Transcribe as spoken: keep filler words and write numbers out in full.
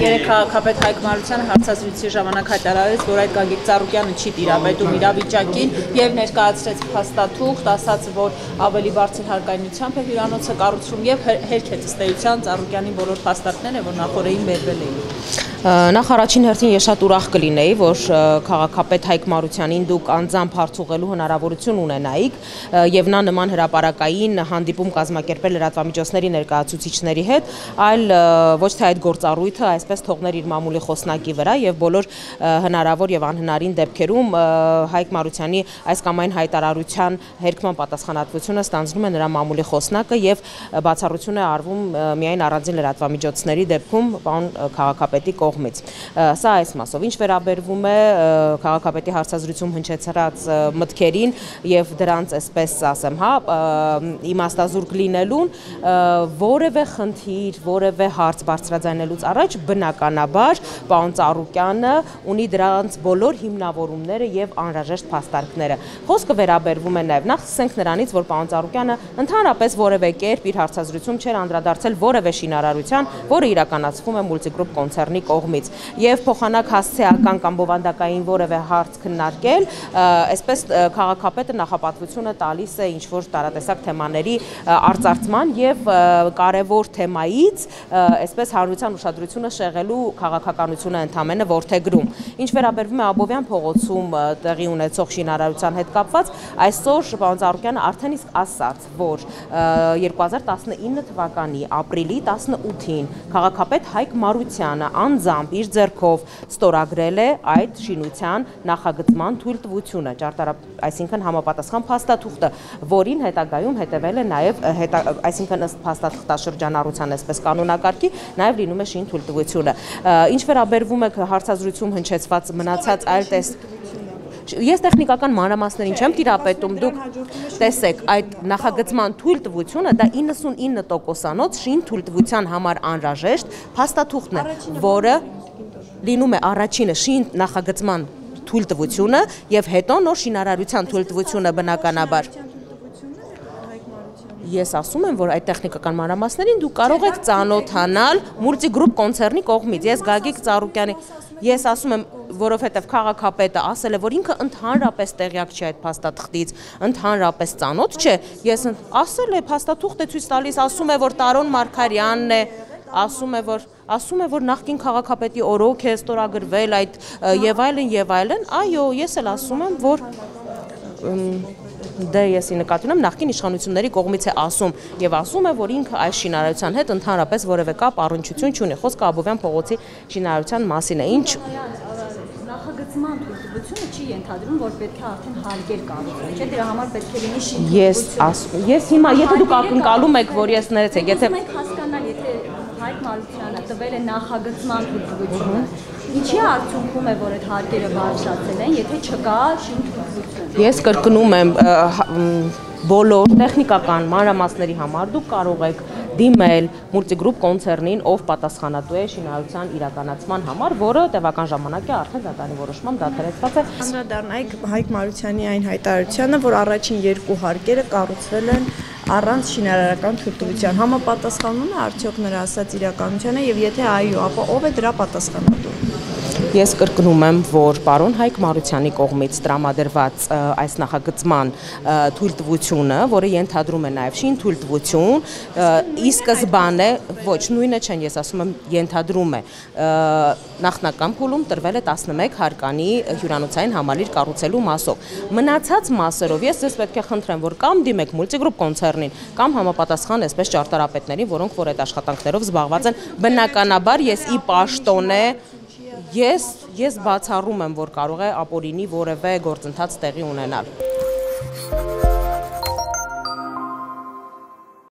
Երեք քաղաքապետ Հայկ Մարությանը հարցազրույցի ժամանակ հայտարարեց, որ այդ Գագիկ Ծառուկյանը չի տիրապետում իրավիճակին եւ ներկայացրեց փաստաթուղթ, ասաց, որ ավելի բարձր հարկայնությամբ է հյուրանոցը կառուցվում եւ հերք է ըստ էության Ծառուկյանի բոլոր փաստարկները, որ նախորդին բերվել էին։ Նախ առաջին հերթին ես շատ ուրախ կլինեի, որ քաղաքապետ Հայկ Մարությանին դուք անձամբ հարցուղելու հնարավորություն ունենայիք եւ նա նման հրապարակային հանդիպում կազմակերպել լրատվամիջոցների ներկայացուցիչների հետ, այլ ոչ թե այդ գործառույթը այսպես թողներ իր մամուլի խոսնակի վրա եւ բոլոր հնարավոր եւ անհնարին դեպքերում Հայկ Մարությանի այս կամ այն հայտարարության հերքման պատասխանատվությունը ստանձնում է նրա մամուլի խոսնակը եւ բացառություն է արվում միայն առանձին լրատվամիջոցների դեպքում պարոն քաղաքապետի կողմից։ Սա այս մասով ինչ վերաբերվում է քաղաքապետի հարցազրույցում հնչեցրած մտքերին եւ դրանց այսպես ասեմ, հա, իմաստազուրկ լինելուն, որևէ խնդիր, որևէ հարց բարձրաձայնելուց առաջ բնականաբար պարոն Ծառուկյանը ունի դրանց բոլոր հիմնավորումները եւ անհրաժեշտ փաստարկները։ Խոսքը վերաբերվում է նաեւ նախ ասենք նրանից, որ պարոն Ծառուկյանը ընդհանրապես որևէ կերպ իր հարցազրույցում չէր անդրադարձել որևէ շինարարության, որը իրականացվում է Multigroup կոնցեռնի կողմից եւ փոխանակ հասցեական կամ բովանդակային որևէ հարց քննարկել, այսպես քաղաքապետը նախապատվությունը տալիս է ինչ որ տարատեսակ թեմաների արծարծման եւ կարեւոր թեմայից այսպես հանրության ուշադրությունը շեղելու քաղաքականությունը ընդամենը որդեգրում։ Ինչ վերաբերվում է Աբովյան փողոցում տեղի ունեցող շինարարության հետ կապված, այսօր պարոն Ծառուկյանը արդեն իսկ ասաց, որ երկու հազար տասնինը թվականի ապրիլի տասնութին քաղաքապետ Հայկ Մարությանը անձամբ իր ձեռքով ստորագրել է այդ շինության նախագծման թույլտվությունը, այսինքն համապատասխան փաստաթուղթը, որին հետագայում հետևել է նաև, այսինքն ըստ փաստաթղթաշրջանառության այսպես կանոնակարգի, նաև լինում է շին թույլտվությունը։ Ինչ վերաբերվում է հարցազրույցում հնչեցված մնացած այլ տես Ես տեխնիկական մանրամասներին չեմ տիրապետում, դուք տեսեք, այդ նախագծման թույլտվությունը դա իննսունինը տոկոսանոց շին թույլտվության համար անհրաժեշտ փաստաթուղթն է, որը լինում է առաջինը շին նախագծման թույլտվությունը եւ հետո նոր շինարարության թույլտվությունը բնականաբար։ Ես ասում եմ, որ այդ տեխնիկական մանրամասներին դուք կարող եք ծանոթանալ Multigroup կոնցեռնի կողմից։ Ես Գագիկ Ծառուկյանի Ես ասում եմ, որովհետև քաղաքապետը ասել է, որ ինքը ընդհանրապես տեղյակ չէ այդ փաստաթղթից, ընդհանրապես ծանոթ չէ, ես ասել է փաստաթուղթ է ցույց տալիս, ասում է, որ Տարոն Մարգարյանն է, ասում է, որ ասում է, որ նախկին քաղաքապետի օրոք է ստորագրվել այդ եւ այլն եւ այլն, այո, ես էլ ասում եմ, որ դե ես նկատի ունեմ նախկին իշխանությունների կողմից է ասում եւ ասում է, որ ինքը այս շինարարության հետ ընդհանրապես որևէ կապ առնչություն չունի։ Խոսքը Աբովյան փողոցի շինարարության մասին է։ Ինչ նախագծման թույլտվությունը չի ենթադրում, որ պետք է արդեն հարկեր կառուցվեն, չէ՞, դրա համար պետք է լինի շին Ես ասում, ես հիմա եթե դուք ակնկալում եք, որ ես ներեցեք, եթե մենք հասկանալ, եթե Հայկ Մարությանը տվել է նախագծման թույլտվությունը, ինչի արդյունքում է, որ այդ հարկերը բարձրացել են, եթե չկա շին թույլտվություն։ Ես կրկնում եմ բոլոր տեխնիկական մանրամասների համար դուք կարող եք դիմել Multigroup կոնցեռնին, ով պատասխանատու է շինարարության իրականացման համար, որը տևական ժամանակ է արդեն դատարանի որոշմամբ դադարեցված է։ Անդրադառնայք Հայկ Մարությանի այն հայտարարությանը, որ առաջին երկու հարկերը կառուցվել են առանց շինարարական թույլտվության։ Համապատասխանում է արդյոք նրա ասած իրականությանը եւ եթե այո, ապա ով է դրա պատասխանատու։ Ես կրկնում եմ, որ պարոն Հայկ Մարությանի կողմից տրամադրված այս նախագծման թույլտվությունը, որը ենթադրում է նաև շին թույլտվություն, ի սկզբանե, ոչ, նույնը չեն, ես ասում եմ, ենթադրում է, նախնական փուլում տրվել է տասնմեկ հարկանի հյուրանոցային համալիր կառուցելու մասով։ Մնացած մասերով ես ձեզ պետք է խնդրեմ, որ կամ դիմեք Multigroup կոնցեռնին, կամ համապատասխան այսպես ճարտարապետներին, որոնք որ այդ աշխատանքներով զբաղված են, բնականաբար ես ի պաշտոնե Ես ես բացառում եմ, որ կարող է ապօրինի որևէ գործընթաց տեղի ունենալ։